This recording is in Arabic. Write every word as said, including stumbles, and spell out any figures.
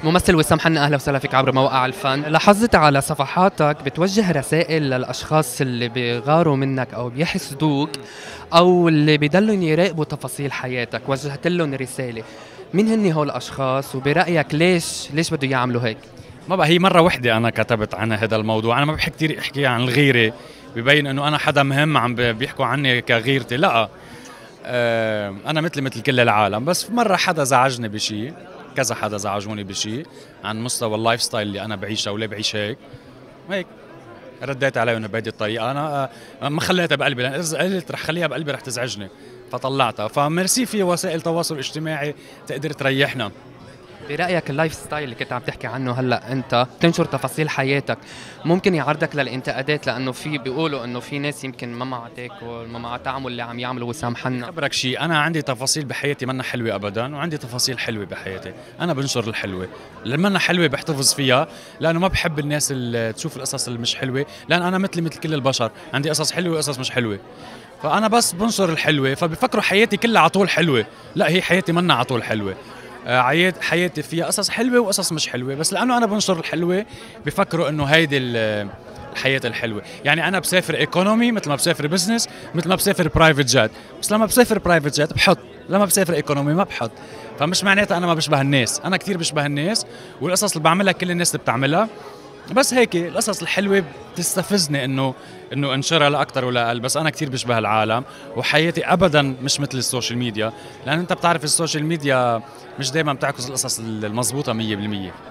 ممثل وسام حنا، اهلا وسهلا فيك عبر مواقع الفن. لاحظت على صفحاتك بتوجه رسائل للاشخاص اللي بيغاروا منك او بيحسدوك او اللي بيضلوا يراقبوا تفاصيل حياتك، وجهت لهم رساله. مين هني هول الاشخاص وبرايك ليش ليش بده يعملوا هيك؟ ما بقى هي مرة وحدة أنا كتبت عن هذا الموضوع. أنا ما بحب كتير أحكي عن الغيرة، ببين إنه أنا حدا مهم عم بيحكوا عني كغيرتي. لا، أه أنا مثلي مثل كل العالم، بس مرة حدا زعجني بشي، كذا حدا زعجوني بشي عن مستوى اللايف ستايل اللي أنا بعيشه وليه بعيش هيك هيك رديت عليهم بهيدي الطريقة. أنا أه ما خليتها بقلبي، لأن إذا قلت رح خليها بقلبي رح تزعجني، فطلعتها. فميرسي في وسائل تواصل اجتماعي تقدر تريحنا. برأيك اللايف ستايل اللي كنت عم تحكي عنه هلا انت تنشر تفاصيل حياتك ممكن يعرضك للانتقادات؟ لانه في بيقولوا انه في ناس يمكن ما معها تاكل، ما معها تعمل اللي عم يعملوا وسام حنا. خبرك شيء، انا عندي تفاصيل بحياتي منا حلوه ابدا، وعندي تفاصيل حلوه بحياتي. انا بنشر الحلوه، اللي منا حلوه بحتفظ فيها، لانه ما بحب الناس اللي تشوف القصص اللي مش حلوه، لان انا مثلي مثل كل البشر عندي قصص حلوه وقصص مش حلوه. فانا بس بنشر الحلوه، فبفكروا حياتي كلها على طول حلوه. لا، هي حياتي منا على طول حلوه. حياتي فيها قصص حلوه وقصص مش حلوه، بس لانه انا بنشر الحلوه بفكروا انه هيدي الحياه الحلوه. يعني انا بسافر ايكونومي مثل ما بسافر بزنس، مثل ما بسافر برايفت جات، بس لما بسافر برايفت جات بحط، لما بسافر ايكونومي ما بحط. فمش معناتها انا ما بشبه الناس، انا كثير بشبه الناس، والقصص اللي بعملها كل الناس اللي بتعملها. بس هيك القصص الحلوه بتستفزني انه انه انشرها لا اكثر ولا اقل. بس انا كثير بشبه العالم، وحياتي ابدا مش مثل السوشيال ميديا، لان انت بتعرف السوشيال ميديا مش دائما بتعكس القصص المضبوطه مية بالمية.